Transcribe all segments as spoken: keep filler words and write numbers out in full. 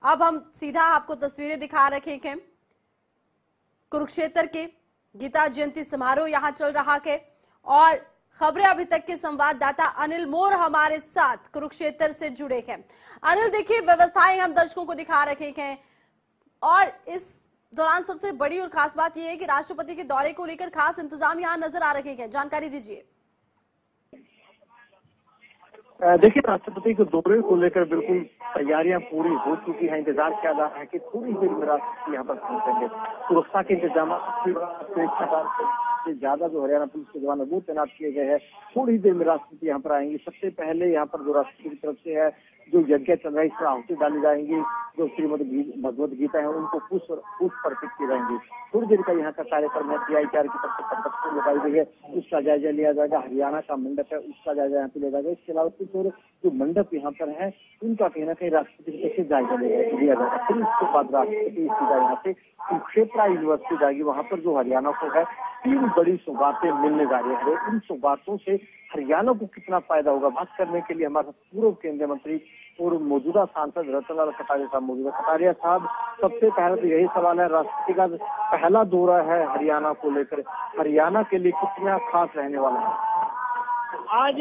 अब हम सीधा आपको तस्वीरें दिखा रहे हैं कुरुक्षेत्र के गीता जयंती समारोह यहां चल रहा है और खबरें अभी तक के संवाददाता अनिल मोर हमारे साथ कुरुक्षेत्र से जुड़े हैं। अनिल, देखिए व्यवस्थाएं हम दर्शकों को दिखा रहे हैं और इस दौरान सबसे बड़ी और खास बात यह है कि राष्ट्रपति के दौरे को लेकर खास इंतजाम यहां नजर आ रहे हैं, जानकारी दीजिए। देखिए, राष्ट्रपति के दौरे को लेकर बिल्कुल तैयारियां पूरी हो चुकी हैं। इंतजार किया जा रहा है कि थोड़ी देर में राष्ट्रपति यहाँ पर पहुंचेंगे। सुरक्षा के इंतजाम से ज्यादा जो हरियाणा पुलिस के जवान है वो तैनात किए गए हैं। थोड़ी देर में राष्ट्रपति यहाँ पर आएंगे। सबसे पहले यहाँ पर जो राष्ट्रपति की तरफ से है जो यज्ञ चल रहा है इसमें आहुति डाली जाएंगी। जो श्रीमद भगवत गीता है उनको पुष्प पुष्प अर्पित की जाएंगी। थोड़ी देर का यहाँ का कार्यक्रम है। पीआईटीआर की तरफ से प्रदर्शनी लगाई गई है, उसका जायजा लिया जाएगा। हरियाणा का मंडप है उसका जायजा यहाँ पे लिया जाएगा। इसके अलावा कुछ और जो मंडप यहाँ पर है उनका कहीं ना कहीं राष्ट्रपति की तरफ से जायजा लिया जाएगा। फिर उसके बाद राष्ट्रपति सीधा यहाँ से कुरुक्षेत्र यूनिवर्सिटी जाएगी। वहां पर जो हरियाणा को है तीन बड़ी सौगातें मिलने जा रही है। इन सौगातों से हरियाणा को कितना फायदा होगा बात करने के लिए हमारे पूर्व केंद्रीय मंत्री और मौजूदा सांसद रतनलाल कटारिया साहब मौजूदा। कटारिया साहब, सबसे पहले तो यही सवाल है, राष्ट्रपति का पहला दौरा है हरियाणा को लेकर, हरियाणा के लिए कितना खास रहने वाला है? आज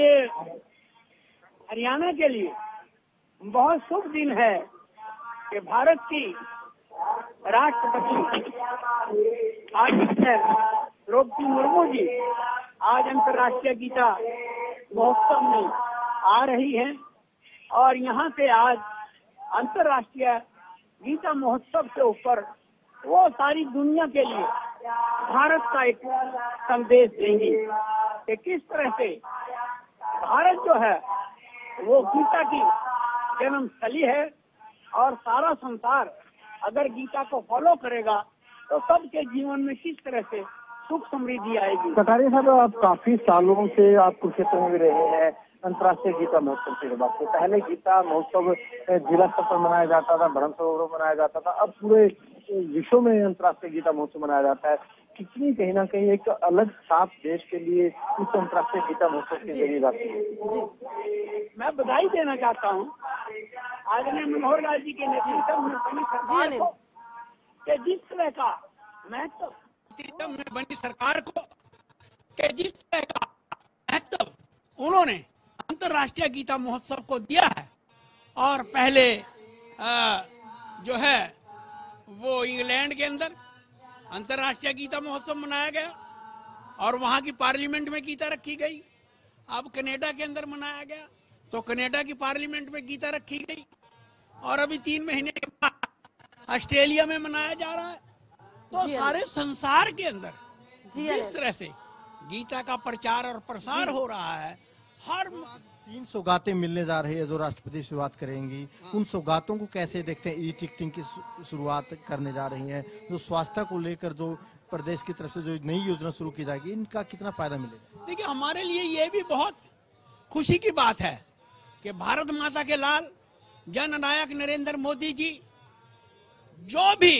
हरियाणा के लिए बहुत शुभ दिन है कि भारत की राष्ट्रपति आज द्रौपदी मुर्मू जी आज अंतर्राष्ट्रीय गीता महोत्सव में आ रही हैं और यहाँ से आज अंतर्राष्ट्रीय गीता महोत्सव से ऊपर वो सारी दुनिया के लिए भारत का एक संदेश देंगी कि किस तरह से भारत जो है वो गीता की जन्मस्थली है और सारा संसार अगर गीता को फॉलो करेगा तो सबके जीवन में किस तरह से सुख समृद्धि आएगी। कटारिया साहब, आप काफी सालों से आप कुरुक्षेत्र में रहे हैं। अंतर्राष्ट्रीय गीता महोत्सव की बात से पहले गीता महोत्सव जिला स्तर पर मनाया जाता था, ब्रह्म सरोवर मनाया जाता था, अब पूरे विश्व में अंतर्राष्ट्रीय गीता महोत्सव मनाया जाता है। कितनी कहीं ना कहीं एक अलग छाप देश के लिए इस अंतर्राष्ट्रीय गीता महोत्सव के जरिए जाती है। मैं बधाई देना चाहता हूँ आदरणीय मनोहर लाल जी के नेतृत्व में बनी सरकार को कि जिस तरह का महत्व में बनी सरकार को कि जिस तरह का महत्व उन्होंने अंतर्राष्ट्रीय गीता महोत्सव को दिया है। और पहले आ, जो है वो इंग्लैंड के अंदर अंतर्राष्ट्रीय गीता महोत्सव मनाया गया और वहां की पार्लियामेंट में गीता रखी गई। अब कनाडा के अंदर मनाया गया तो कनाडा की पार्लियामेंट में गीता रखी गई और अभी तीन महीने के बाद ऑस्ट्रेलिया में मनाया जा रहा है। तो सारे संसार के अंदर जिस तरह से गीता का प्रचार और प्रसार हो रहा है, हर तीन सौगातें मिलने जा रही है जो राष्ट्रपति शुरुआत करेंगी, उन सौगातों को कैसे देखते हैं? ई टिकटिंग की शुरुआत करने जा रही हैं, जो स्वास्थ्य को लेकर जो प्रदेश की तरफ से जो नई योजना शुरू की जाएगी, इनका कितना फायदा मिलेगा? देखिए, हमारे लिए ये भी बहुत खुशी की बात है कि भारत माता के लाल जननायक नरेंद्र मोदी जी जो भी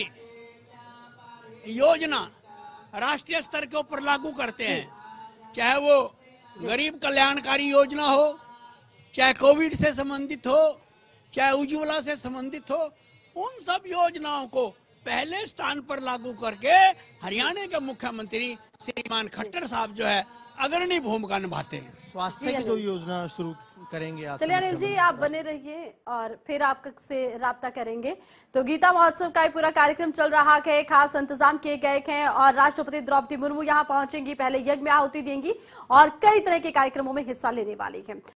योजना राष्ट्रीय स्तर के ऊपर लागू करते हैं, चाहे वो गरीब कल्याणकारी योजना हो, चाहे कोविड से संबंधित हो, चाहे उज्ज्वला से संबंधित हो, उन सब योजनाओं को पहले स्थान पर लागू करके हरियाणा के मुख्यमंत्री श्रीमान खट्टर साहब जो है अग्रणी भूमिका निभाते हैं। स्वास्थ्य की जो योजना शुरू करेंगे। चलिए अनिल जी, आप बने रहिए और फिर आपसे राब्ता करेंगे। तो गीता महोत्सव का पूरा कार्यक्रम चल रहा है, खास इंतजाम किए गए हैं और राष्ट्रपति द्रौपदी मुर्मू यहां पहुंचेंगी, पहले यज्ञ में आहुति देंगी और कई तरह के कार्यक्रमों में हिस्सा लेने वाली हैं।